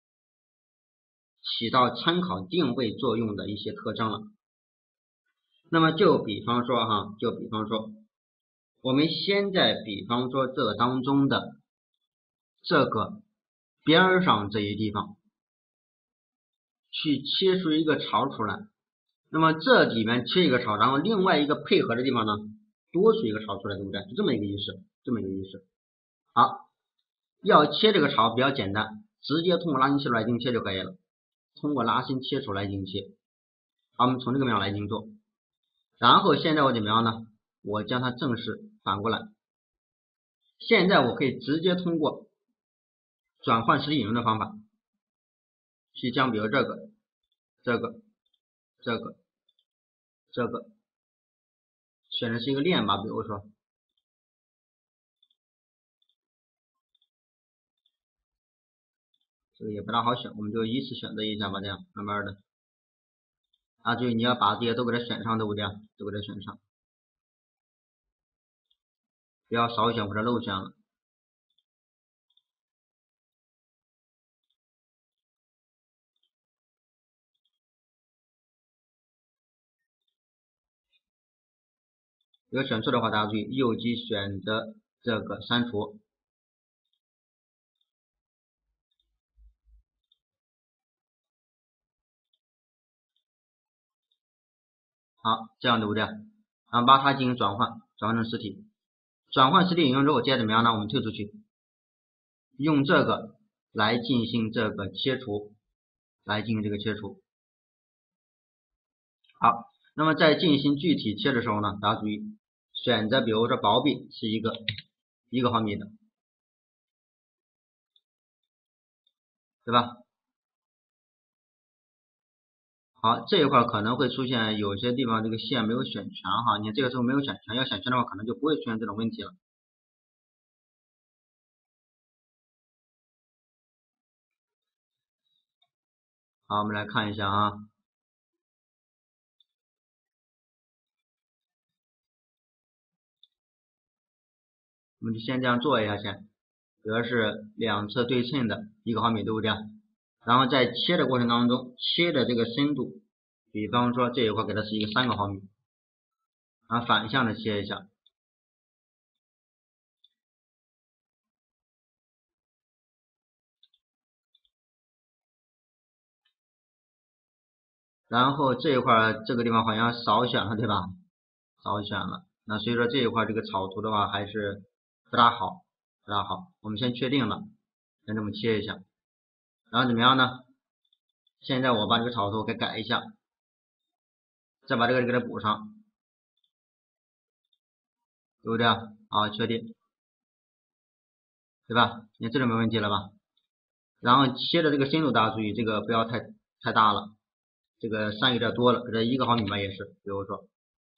起到参考定位作用的一些特征了。那么就比方说哈，就比方说，我们先在比方说这当中的这个边上这一地方去切出一个槽出来，那么这里面切一个槽，然后另外一个配合的地方呢多出一个槽出来，对不对？就这么一个意思，这么一个意思。好，要切这个槽比较简单，直接通过拉伸切出来进行切就可以了，通过拉伸切出来进行切。好，我们从这个面来进行做。然后现在我怎么样呢？我将它正式反过来。现在我可以直接通过转换实体引用的方法，去将比如这个、这个、这个、这个选的是一个链吧，比如说这个也不大好选，我们就依次选择一下吧，这样慢慢的啊，注意你要把这些都给它选上，对不对？都给它选上。 不要少选或者漏选了。如果选错的话，大家注意右击选择这个删除。好，这样对不对？然后把它进行转换，转换成实体。转换实体引用之后，接着怎么样呢？我们退出去，用这个来进行这个切除，来进行这个切除。好，那么在进行具体切的时候呢，大家注意选择，比如说薄壁是一个一个毫米的，对吧？好，这一块可能会出现有些地方这个线没有选全哈，你这个时候没有选全，要选全的话，可能就不会出现这种问题了。好，我们来看一下啊，我们就先这样做一下先，主要是两侧对称的一个毫米，对不对？然后在切的过程当中，切的这个深度，比方说这一块给它是一个三个毫米，然后反向的切一下。然后这一块这个地方好像少选了，对吧？少选了，那所以说这一块这个草图的话还是不大好，不大好。我们先确定了，先这么切一下，然后怎么样呢？现在我把这个草图给改一下，再把这个给它补上，对不对？好，确定，对吧？你看这就没问题了吧？然后切的这个深度大家注意，这个不要太太大了，这个三有点多了，给它一个毫米吧也是，比如说，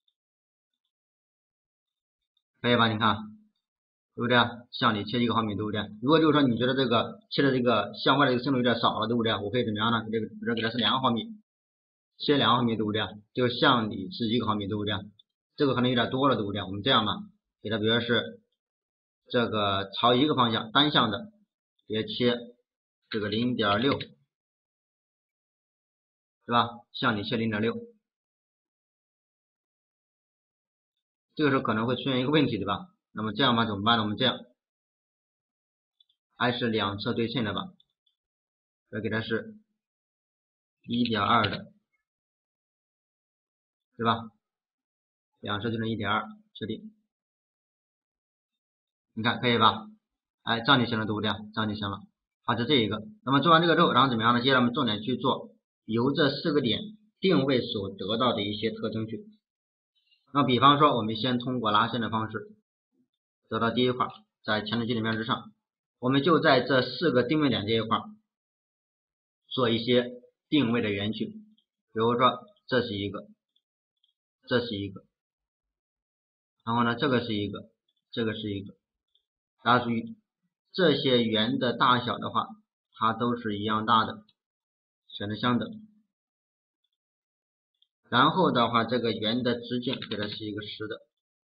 可以吧？你看，对不对？向里切一个毫米，对不对？如果就是说你觉得这个切的这个向外的这个深度有点少了，对不对？我可以怎么样呢？给这个比如说给它是两个毫米，切两个毫米，对不对？就向里是一个毫米，对不对？这个可能有点多了，对不对？我们这样吧，给它比如说是这个朝一个方向单向的，也切这个零点六，对吧？向里切零点六，这个时候可能会出现一个问题，对吧？那么这样吧，怎么办呢？我们这样还是两侧对称的吧，要给它是一点二的，对吧？两侧就是一点二，确定。你看可以吧？哎，这样就行了，对不对？这样就行了。好，就这一个。那么做完这个之后，然后怎么样呢？接着我们重点去做由这四个点定位所得到的一些特征去。那比方说，我们先通过拉伸的方式得到第一块，在前的基底面之上，我们就在这四个定位点这一块做一些定位的圆曲。比如说，这是一个，这是一个，然后呢，这个是一个，这个是一个。大家注意，这些圆的大小的话，它都是一样大的，选择相等。然后的话，这个圆的直径给它是一个十的，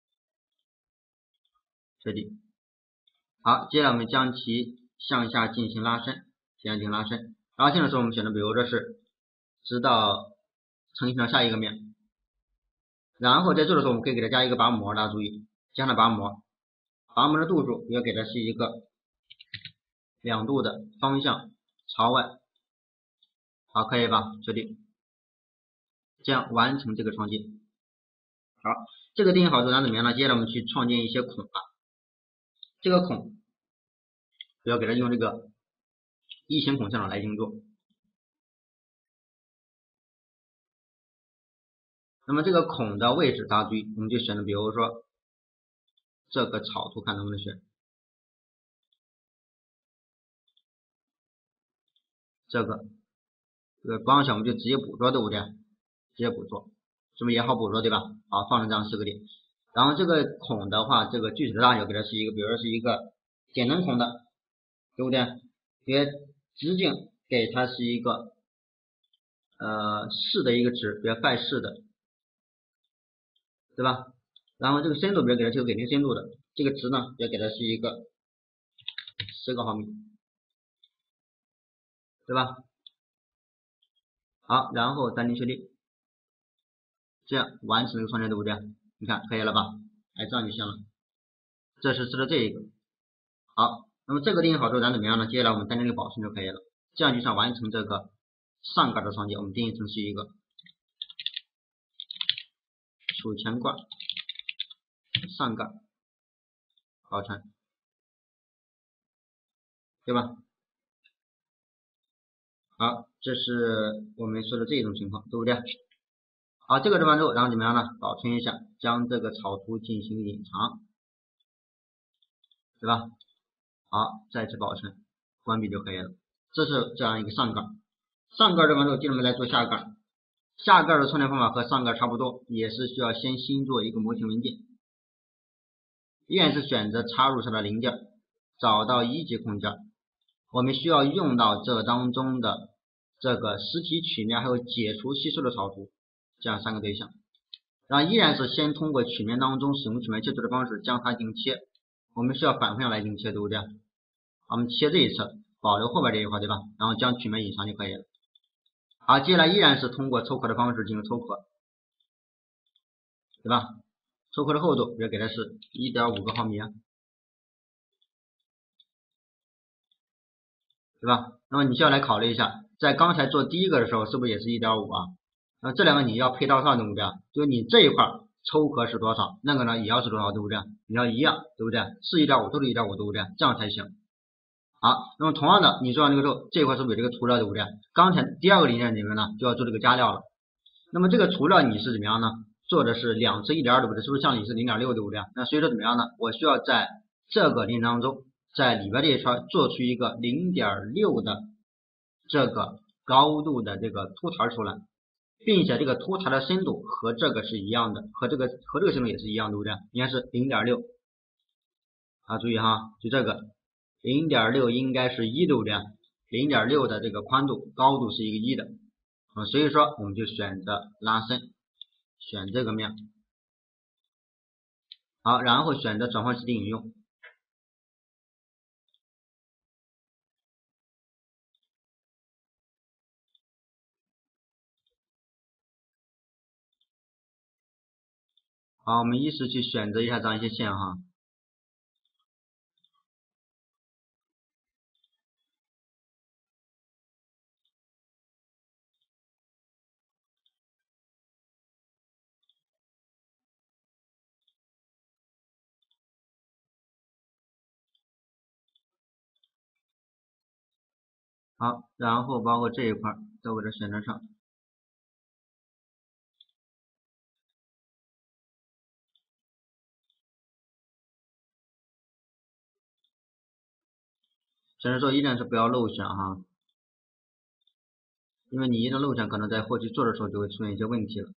确定。好，接着我们将其向下进行拉伸，向下进行拉伸。拉伸的时候，我们选择比如说是直到成型到下一个面。然后在做的时候，我们可以给它加一个拔模，大家注意，加上拔模，拔模的度数要给它是一个两度的方向朝外。好，可以吧？确定。这样完成这个创建。好，这个定义好之后，咱怎么样呢？接着我们去创建一些孔了。这个孔主要给它用这个一形孔向导来运作。那么这个孔的位置，大家注意，我们就选择，比如说这个草图，看能不能选这个，这个光选我们就直接捕捉，对不对？直接捕捉，是不是也好捕捉，对吧？好，放了这样四个点。然后这个孔的话，这个具体的大小给它是一个，比如说是一个点灯孔的，对不对？给直径给它是一个呃四的一个值，比如拜四的，对吧？然后这个深度，比如给它就给定深度的， 这个值呢要给它是一个十个毫米，对吧？好，然后暂停确定，这样完成这个创建，对不对？你看可以了吧？哎，这样就行了。这是设置这一个。好，那么这个定义好之后，咱怎么样呢？接下来我们单这个保存就可以了。这样就算完成这个上盖的创建，我们定义成是一个储钱罐上盖保存，对吧？好，这是我们说的这种情况，对不对？好，这个做完之后，然后怎么样呢？保存一下，将这个草图进行隐藏，对吧？好，再次保存，关闭就可以了。这是这样一个上盖，上盖做完之后，接着我们来做下盖。下盖的创建方法和上盖差不多，也是需要先新做一个模型文件，依然是选择插入上的零件，找到一级空间，我们需要用到这当中的这个实体曲面还有解除吸收的草图这样三个对象，然后依然是先通过曲面当中使用曲面切除的方式将它进行切，我们需要反方向来进行切，对不对？我们切这一侧，保留后边这一块，对吧？然后将曲面隐藏就可以了。好，接下来依然是通过抽壳的方式进行抽壳，对吧？抽壳的厚度也给它是 一点五 个毫米啊，对吧？那么你需要来考虑一下，在刚才做第一个的时候是不是也是 一点五 啊？那这两个你要配套上，对不对？就是你这一块抽壳是多少，那个呢也要是多少，对不对？你要一样，对不对？是 一点五 都是 一点五，对不对？这样才行。好，那么同样的，你做完这个之后，这一块是不是有这个涂料，对不对？刚才第二个零件里面呢，就要做这个加料了。那么这个涂料你是怎么样呢？做的是两次 一点二，对不对？是不是像你是 零点六，对不对？那所以说怎么样呢？我需要在这个零当中，在里边这一圈做出一个 零点六 的这个高度的这个凸台出来，并且这个凸台的深度和这个是一样的，和这个和这个深度也是一样，对不对？应该是 零点六 啊，注意哈，就这个 零点六 应该是一，对不对？ 零点六 的这个宽度高度是一个一的，啊，所以说我们就选择拉伸，选这个面，好，然后选择转换实体引用。好，我们依时去选择一下这样一些线哈。好，然后包括这一块都给它选择上。选择之后依然是不要漏选哈，因为你一旦漏选，可能在后期做的时候就会出现一些问题了。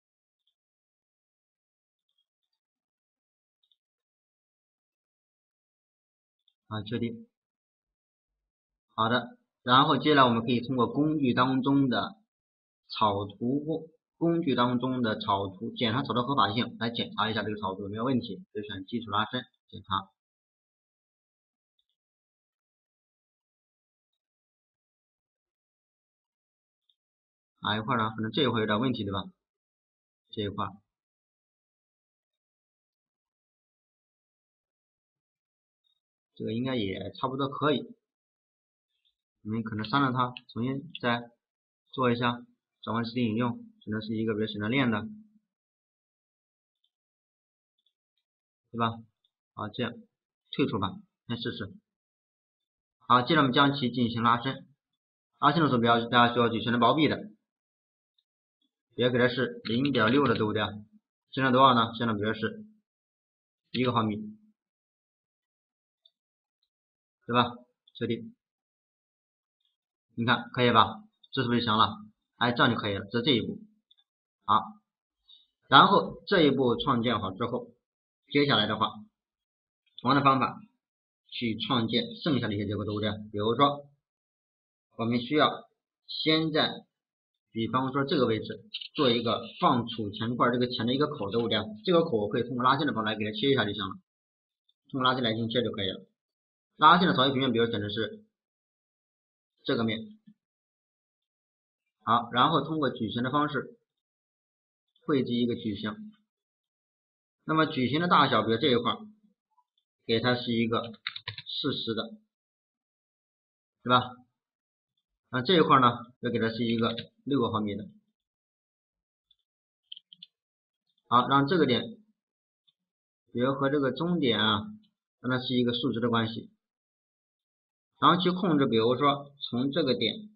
啊，确定。好的，然后接下来我们可以通过工具当中的草图或工具当中的草图检查草图合法性，来检查一下这个草图有没有问题，就选基础拉伸检查。哪一块呢？可能这一块有点问题，对吧？这一块，这个应该也差不多可以。我们可能删了它，重新再做一下转换实体引用，只能是一个比如选择链的，对吧？好，这样退出吧，先试试。好，接着我们将其进行拉伸，拉伸的时候不要大家需要去选择薄壁的，别给它是 零点六 的，对不对？现在多少呢？现在比如是一个毫米，对吧？确定，你看可以吧？这是不是就行了？哎，这样就可以了，这是这一步。好，然后这一步创建好之后，接下来的话，同样的方法去创建剩下的一些结构，对不对？比如说，我们需要先在，比方说这个位置做一个放储钱罐这个钱的一个口，对不对？这个口我可以通过拉线的方法来给它切一下就行了。 通过拉线来进行切就可以了。拉线的扫描平面，比如选的是这个面，好，然后通过矩形的方式绘制一个矩形。那么矩形的大小，比如这一块，给它是一个四十的，对吧？那这一块呢，要给它是一个六毫米的。好，让这个点，比如和这个中点啊，让它是一个数值的关系。然后去控制，比如说从这个点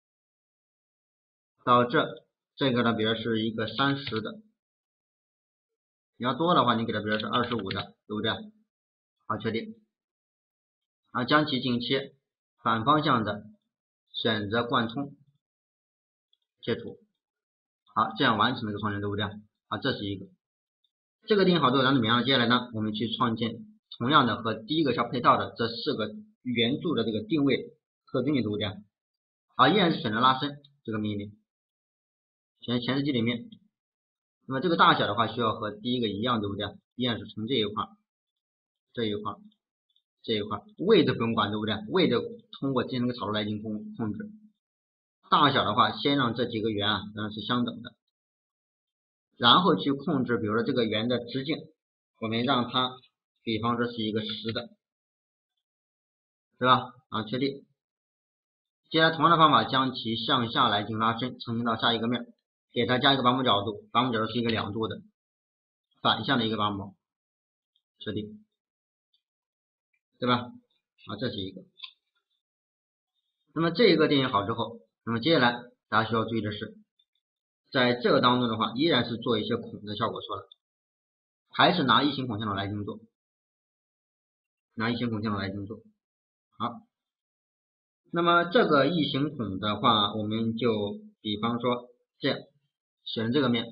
到这，这个呢，比如是一个三十的。你要多的话，你给它比如是二十五的，对不对？好，确定。然后将其进行切，反方向的选择贯通，切除。好，这样完成这个创建，对不对？好，这是一个。这个定义好之后，咱怎么样？接下来呢，我们去创建同样的和第一个相配套的这四个圆柱的这个定位特定，对不对？好，依然是选择拉伸这个命令，选前置机里面。那么这个大小的话，需要和第一个一样，对不对？依然是从这一块、这一块、这一块，位置不用管，对不对？位置通过进行个草图来进行控控制。大小的话，先让这几个圆啊，让是相等的，然后去控制，比如说这个圆的直径，我们让它，比方说是一个十的，对吧？啊，确定。接下来同样的方法，将其向下来进行拉伸，呈现到下一个面。给它加一个拔模角度，拔模角度是一个两度的，反向的一个拔模，设定，对吧？啊，这是一个。那么这一个定义好之后，那么接下来大家需要注意的是，在这个当中的话，依然是做一些孔的效果错了，还是拿异形孔线头来进行做，拿异形孔线头来进行做。好，那么这个异形孔的话，我们就比方说这样。选这个面，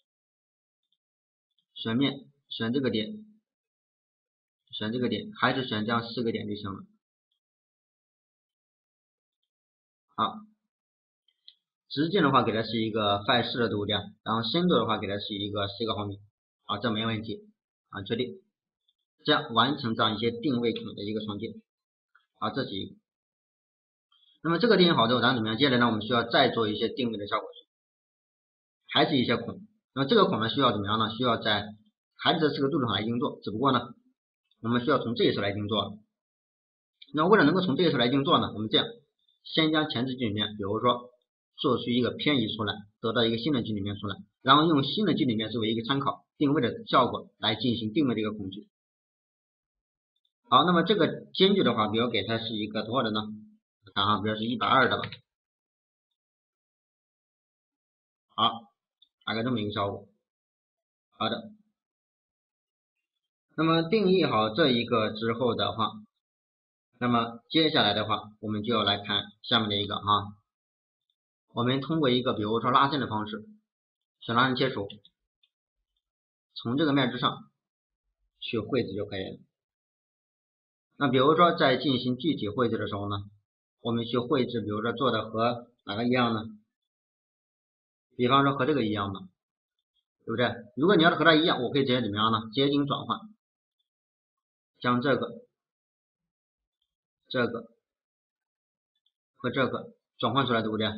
选面，选这个点，选这个点，还是选这样四个点就行了。好，直径的话给它是一个范式的，对不对？然后深度的话给它是一个十个毫米，好，这没问题，啊，确定。这样完成这样一些定位孔的一个创建，好，这是一个。那么这个定义好之后，咱怎么样？接下来呢，我们需要再做一些定位的效果，还是一些孔。那么这个孔呢，需要怎么样呢？需要在还是这四个柱子上来进行做，只不过呢，我们需要从这一侧来进行做。那为了能够从这一侧来进行做呢，我们这样，先将前置距里面，比如说做出一个偏移出来，得到一个新的距里面出来，然后用新的距里面作为一个参考，定位的效果来进行定位的一个孔距。好，那么这个间距的话，比如给它是一个多少的呢？看啊，比如是一百二十的吧。好，大概这么一个效果。好的。那么定义好这一个之后的话，那么接下来的话，我们就要来看下面的一个啊，我们通过一个比如说拉线的方式，选拉线切除，从这个面之上去绘制就可以了。那比如说在进行具体绘制的时候呢，我们去绘制，比如说做的和哪个一样呢？比方说和这个一样的，对不对？如果你要是和它一样，我可以直接怎么样呢？直接进行转换，将这个、这个和这个转换出来，对不对？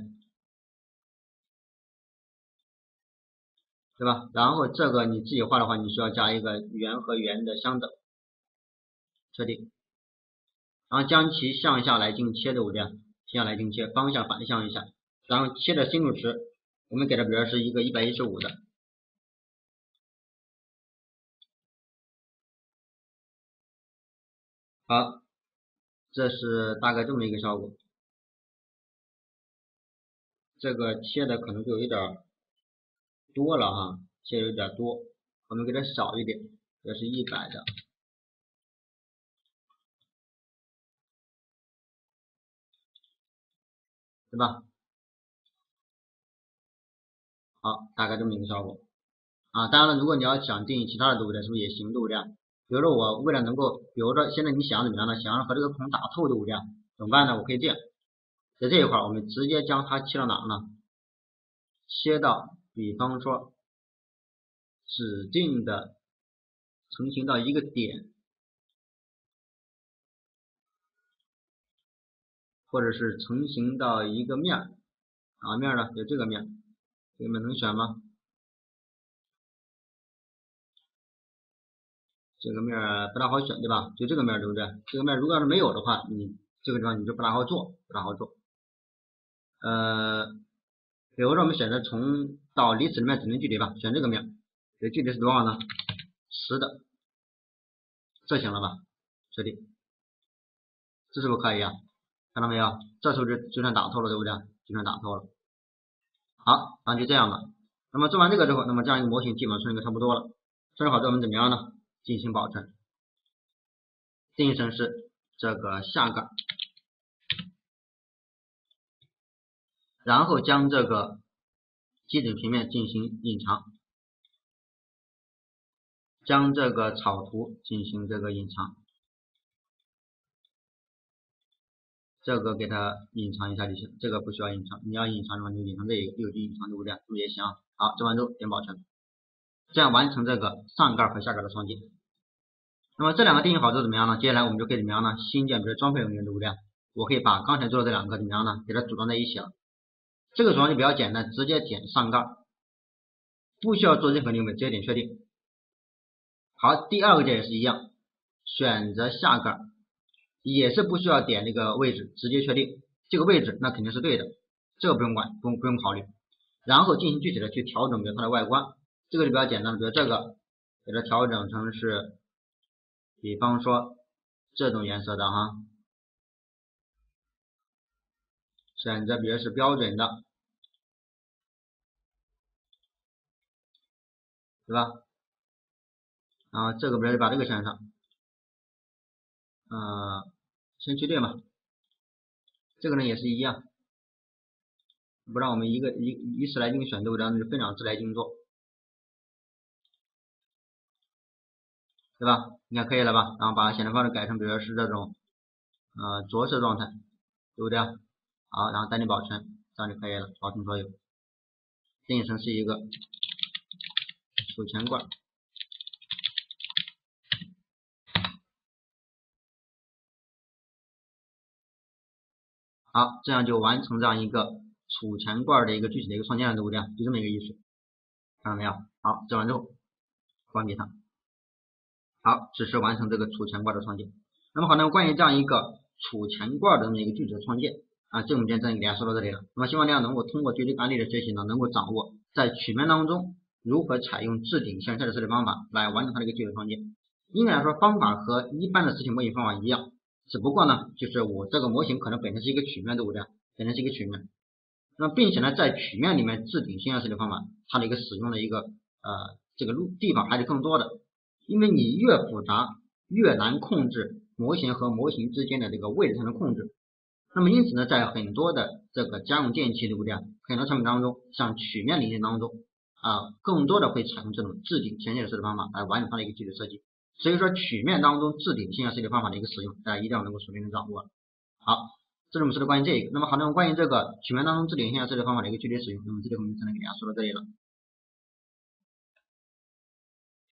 对吧？然后这个你自己画的话，你需要加一个圆和圆的相等，设定，然后将其向下来进行切，对不对？向下来进行切，方向反向一下，然后切的深度值，我们给它比如是一个一百一十五的。好，这是大概这么一个效果。这个切的可能就有点多了哈，切有点多，我们给它少一点，这是一百的，对吧？好，大概这么一个效果啊。当然了，如果你要想定义其他的，对不对？是不是也行，对不对？比如说我为了能够，比如说现在你想怎么样呢？想要和这个孔打透，对不对？怎么办呢？我可以这样，在这一块我们直接将它切到哪呢？切到，比方说指定的成型到一个点， 或者是成型到一个面儿，哪面呢？就这个面，这个面能选吗？这个面不大好选，对吧？就这个面，对不对？这个面如果要是没有的话，你这个地方你就不大好做，不大好做。呃，比如说我们选择从到离此的面指定距离吧，选这个面，这距离是多少呢？十的，这行了吧？确定，这是不是可以啊？看到没有？这时候就就算打透了，对不对？就算打透了。好，然后就这样了。那么做完这个之后，那么这样一个模型基本上算一个差不多了。处理好之后，我们怎么样呢？进行保存，定义成是这个下盖，然后将这个基准平面进行隐藏，将这个草图进行这个隐藏，这个给它隐藏一下就行，这个不需要隐藏，你要隐藏的话就隐藏这一个，这个就隐藏对不对？这么也行。好，做完之后点保存，这样完成这个上盖和下盖的创建。那么这两个定义好之后怎么样呢？接下来我们就可以怎么样呢？新建比如装配人员，对不对？我可以把刚才做的这两个怎么样呢？给它组装在一起了。这个组装就比较简单，直接点上盖，不需要做任何定位，直接点确定。好，第二个键也是一样，选择下盖，也是不需要点那个位置，直接确定这个位置，那肯定是对的，这个不用管，不用不用考虑。然后进行具体的去调整，比如它的外观，这个就比较简单了，比如这个给它调整成是，比方说这种颜色的哈，选择比如是标准的，对吧？然后这个比如把这个选上，呃，先确定吧。这个呢也是一样，不让我们一个一一次来精选，对不对？那就分两次来精做，对吧？你看可以了吧？然后把显示方式改成比如是这种呃着色状态，对不对？好，然后单击保存，这样就可以了，保存所有，定义成是一个储钱罐。好，这样就完成这样一个储钱罐的一个具体的一个创建了，对不对？就这么一个意思，看到没有？好，做完之后关闭它。好，只是完成这个储钱罐的创建。那么好，那么关于这样一个储钱罐的这么一个具体的创建啊，这个我们今天暂时给大家说到这里了。那么希望大家能够通过具体案例的学习呢，能够掌握在曲面当中如何采用置顶向下的设计方法来完成它的一个具体创建。应该来说，方法和一般的实体模型方法一样，只不过呢，就是我这个模型可能本身是一个曲面，对不对？本身是一个曲面。那么并且呢，在曲面里面置顶向下设计方法，它的一个使用的一个呃这个路地方还是更多的。因为你越复杂越难控制模型和模型之间的这个位置上的控制，那么因此呢，在很多的这个家用电器，对不对？很多产品当中，像曲面零件当中啊，更多的会采用这种置顶向下的设计方法来完成它的一个具体设计。所以说，曲面当中置顶向下设计方法的一个使用，大家一定要能够熟练的掌握。好，这是我们说的关于这个。那么好，那么关于这个曲面当中置顶向下设计方法的一个具体使用，那么这里我们只能给大家说到这里了。